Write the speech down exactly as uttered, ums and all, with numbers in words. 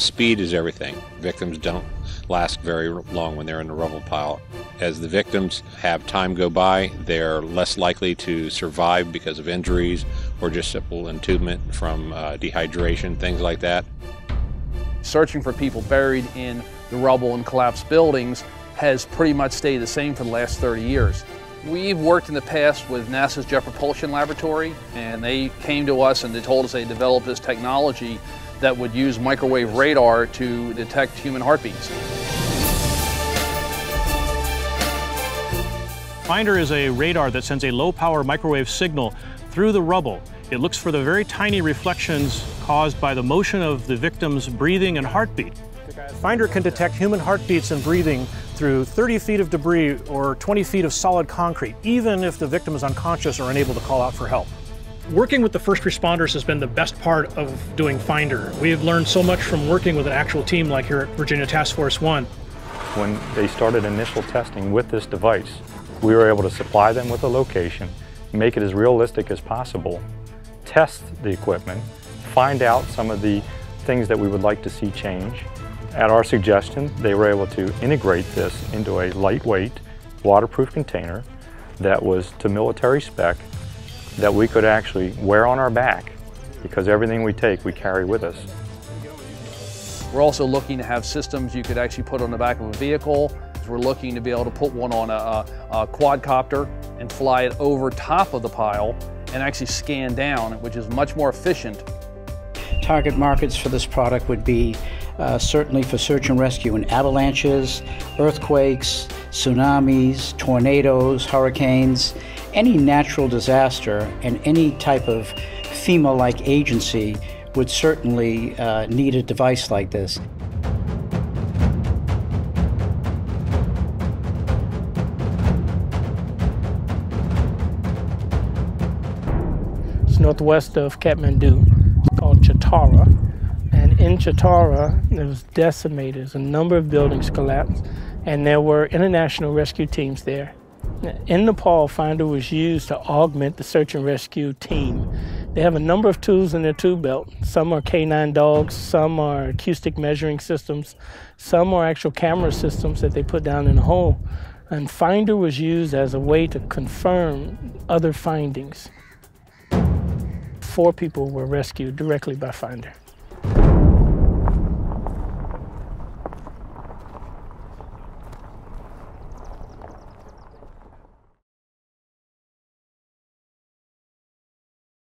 Speed is everything. Victims don't last very long when they're in the rubble pile. As the victims have time go by, they're less likely to survive because of injuries or just simple entombment from uh, dehydration, things like that. Searching for people buried in the rubble and collapsed buildings has pretty much stayed the same for the last thirty years. We've worked in the past with NASA's Jet Propulsion Laboratory, and they came to us and they told us they developed this technology that would use microwave radar to detect human heartbeats. FINDER is a radar that sends a low-power microwave signal through the rubble. It looks for the very tiny reflections caused by the motion of the victim's breathing and heartbeat. FINDER can detect human heartbeats and breathing through thirty feet of debris or twenty feet of solid concrete, even if the victim is unconscious or unable to call out for help. Working with the first responders has been the best part of doing FINDER. We have learned so much from working with an actual team like here at Virginia Task Force One. When they started initial testing with this device, we were able to supply them with a location, make it as realistic as possible, test the equipment, find out some of the things that we would like to see change. At our suggestion, they were able to integrate this into a lightweight, waterproof container that was to military spec, that we could actually wear on our back, because everything we take we carry with us. We're also looking to have systems you could actually put on the back of a vehicle. We're looking to be able to put one on a, a, a quadcopter and fly it over top of the pile and actually scan down, which is much more efficient. Target markets for this product would be uh, certainly for search and rescue in avalanches, earthquakes, tsunamis, tornadoes, hurricanes, any natural disaster, and any type of FEMA-like agency would certainly uh, need a device like this. It's northwest of Kathmandu. It's called Chitara. And in Chitara, it was decimated. A number of buildings collapsed, and there were international rescue teams there. In Nepal, FINDER was used to augment the search and rescue team. They have a number of tools in their tool belt. Some are K nine dogs, some are acoustic measuring systems, some are actual camera systems that they put down in a hole. And FINDER was used as a way to confirm other findings. Four people were rescued directly by FINDER.